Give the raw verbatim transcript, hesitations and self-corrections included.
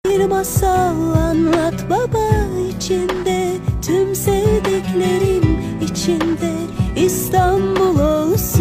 Bir masal anlat baba, içinde tüm sevdiklerim içinde İstanbul olsun.